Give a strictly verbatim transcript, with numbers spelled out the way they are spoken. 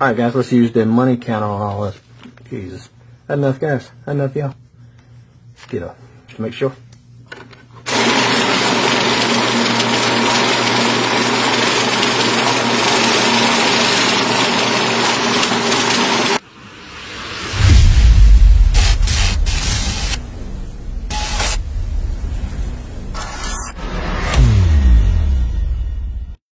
Alright guys, let's use the money counter on all this. Jesus. That enough guys? That enough y'all? Let's get up. Just make sure.